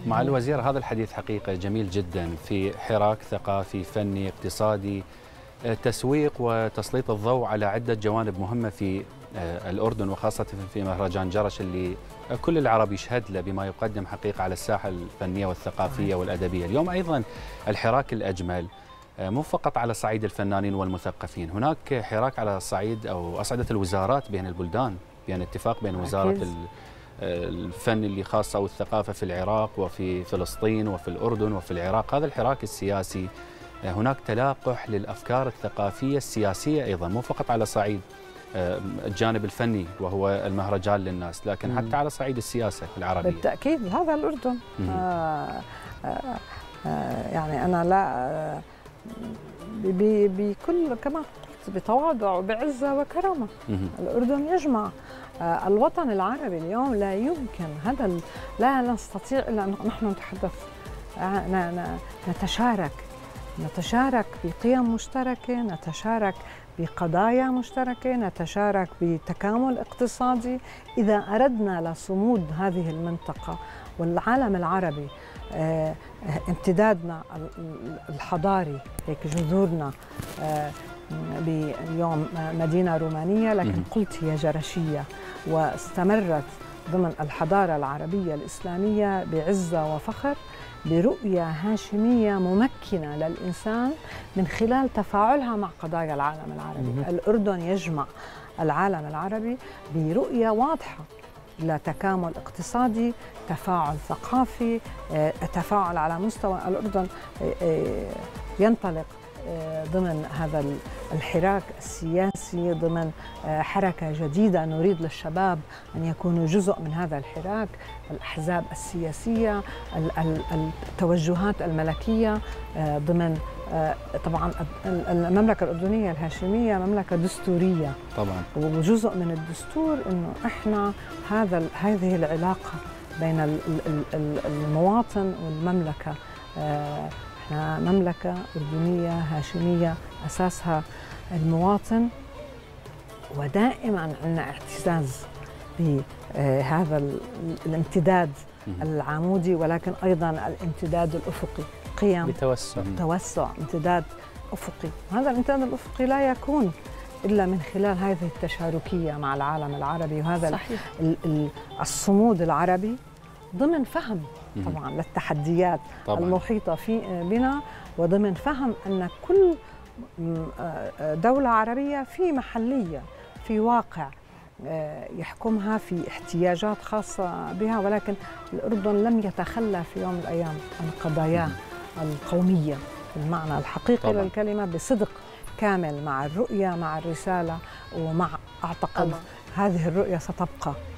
مع الوزير هذا الحديث حقيقة جميل جدا في حراك ثقافي فني اقتصادي، تسويق وتسليط الضوء على عدة جوانب مهمة في الأردن، وخاصة في مهرجان جرش اللي كل العرب يشهد له بما يقدم حقيقة على الساحة الفنية والثقافية والأدبية. اليوم أيضا الحراك الأجمل مو فقط على صعيد الفنانين والمثقفين، هناك حراك على صعيد أو أصعدة الوزارات بين البلدان، بين اتفاق بين وزارة الفن اللي خاصة أو الثقافة في العراق وفي فلسطين وفي الأردن وفي العراق. هذا الحراك السياسي هناك تلاقح للأفكار الثقافية السياسية أيضا، مو فقط على صعيد الجانب الفني وهو المهرجان للناس، لكن حتى على صعيد السياسة العربية. بالتأكيد هذا الأردن. يعني أنا لا بكل كما قلت بتواضع وبعزة وكرامة. الأردن يجمع الوطن العربي اليوم. لا يمكن هذا، لا نستطيع إلا أن نحن نتحدث، نتشارك بقيم مشتركة، نتشارك بقضايا مشتركة، نتشارك بتكامل اقتصادي. إذا أردنا لصمود هذه المنطقة والعالم العربي، امتدادنا الحضاري، هيك جذورنا اليوم مدينة رومانية لكن قلت هي جرشية، واستمرت ضمن الحضارة العربية الإسلامية بعزة وفخر، برؤية هاشمية ممكنة للإنسان من خلال تفاعلها مع قضايا العالم العربي. الأردن يجمع العالم العربي برؤية واضحة لتكامل اقتصادي، تفاعل ثقافي، تفاعل على مستوى. الأردن ينطلق ضمن هذا الحراك السياسي، ضمن حركة جديدة نريد للشباب أن يكونوا جزء من هذا الحراك، الأحزاب السياسية، التوجهات الملكية، ضمن طبعا المملكة الأردنية الهاشمية مملكة دستورية طبعا، وجزء من الدستور إنه إحنا هذه العلاقة بين المواطن والمملكة. احنا مملكة أردنية هاشمية أساسها المواطن، ودائما عندنا اعتزاز بهذا الامتداد العمودي، ولكن أيضا الامتداد الأفقي، قيم بتوسع امتداد أفقي. هذا الامتداد الأفقي لا يكون إلا من خلال هذه التشاركية مع العالم العربي، وهذا الصمود العربي ضمن فهم طبعا للتحديات طبعاً المحيطة بنا، وضمن فهم أن كل دولة عربية في محلية، في واقع يحكمها، في احتياجات خاصة بها، ولكن الأردن لم يتخلى في يوم من الأيام عن قضاياه القومية بالمعنى الحقيقي للكلمة، بصدق كامل مع الرؤية، مع الرسالة، ومع أعتقد هذه الرؤية ستبقى